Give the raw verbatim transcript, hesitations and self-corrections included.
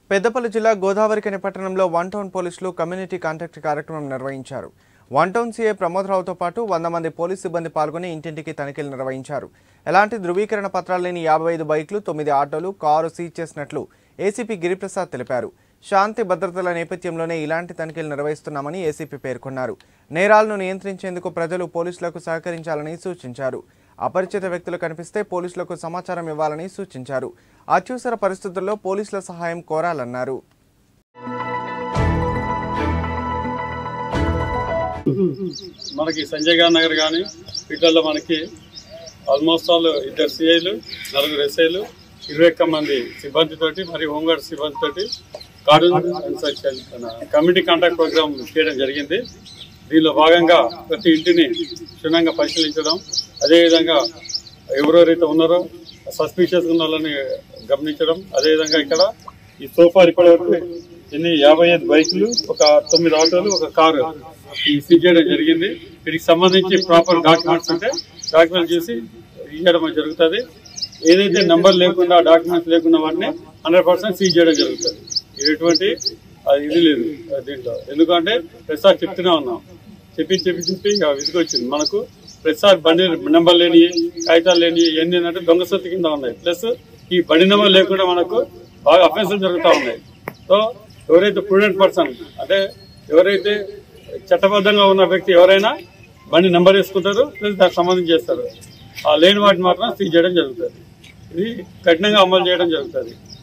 పెద్దపల్లి జిల్లా గోదావరిఖని పట్టణంలో one town పోలీసులు కమ్యూనిటీ కాంటాక్ట్ కార్యక్రమం నిర్వహించారు. వన్ టౌన్ సీఏ ప్రమోదరావుతో పాటు వంద మంది పోలీసు సిబ్బంది పాల్గొని ఇంటింటికి తనిఖీలు నిర్వహించారు. ఎలాంటి ధృవీకరణ పత్రాలు లేని యాభై ఐదు బైకులు, తొమ్మిది ఆటోలు, కారు సీజ్ చేసినట్లు ఏసీపీ గిరిప్రసాద్ తెలిపారు. శాంతి భద్రతల నేపథ్యంలోనే ఇలాంటి తనిఖీలు నిర్వహిస్తున్నామని ఏసీపీ పేర్కొన్నారు. నేరాలను నియంత్రించేందుకు ప్రజలు పోలీసులకు సహకరించాలని సూచించారు. అపరిచిత వ్యక్తులు కనిపిస్తే పోలీసులకు సమాచారం ఇవ్వాలని సూచించారు. అత్యవసర పరిస్థితుల్లో పోలీసుల సహాయం కోరాలన్నారు. మనకి సంజయ్ గారి నగర్ కానీ వీటిల్లో మనకి ఆల్మోస్ట్ ఆల్ ఇద్దరు సిఐలు, నలుగురు ఎస్ఐలు, ఇరవై ఒక్క మంది సిబ్బందితోటి మరియు హోంగార్డ్ సిబ్బందితోటి కార్డన్ కమ్యూనిటీ కాంటాక్ట్ ప్రోగ్రామ్ చేయడం జరిగింది. దీనిలో భాగంగా ప్రతి ఇంటిని క్షుణ్ణంగా పరిశీలించడం, అదేవిధంగా ఎవరెవరైతే ఉన్నారో సస్పీషియస్ ఉన్న వాళ్ళని గమనించడం, అదేవిధంగా ఇక్కడ ఈ సోఫా ఇప్పటి వరకు ఎన్ని యాభై ఐదు బైకులు, ఒక తొమ్మిది ఆటోలు, ఒక కారు ఈ సీజ్ చేయడం జరిగింది. వీటికి సంబంధించి ప్రాపర్ డాక్యుమెంట్స్ ఉంటే డాక్యుమెంట్స్ చూసి ఇవ్వడం జరుగుతుంది. ఏదైతే నెంబర్ లేకుండా డాక్యుమెంట్స్ లేకుండా వాటిని హండ్రెడ్ పర్సెంట్ సీజ్ చేయడం జరుగుతుంది. ఇది ఎటువంటి ఇది లేదు దీంట్లో. ఎందుకంటే ప్రతిసారి చెప్తూనే ఉన్నాం, చెప్పి చెప్పి చెప్పి ఇక విసుగొచ్చింది మనకు. ప్రతిసారి బండి నెంబర్ లేని, కాగితాలు లేని ఇవన్నీ ఏంటంటే దొంగ సొత్తు కింద ఉన్నాయి. ప్లస్ ఈ బండి నెంబర్ లేకుండా మనకు బాగా అఫెన్సులు జరుగుతూ ఉన్నాయి. సో ఎవరైతే ప్రూడెంట్ పర్సన్ అంటే ఎవరైతే చట్టబద్ధంగా ఉన్న వ్యక్తి ఎవరైనా బండి నెంబర్ వేసుకుంటారు, ప్లస్ దానికి సంబంధించి చేస్తారు. ఆ లేని వాటిని మాత్రం సీజ్ చేయడం జరుగుతుంది. ఇది కఠినంగా అమలు చేయడం జరుగుతుంది.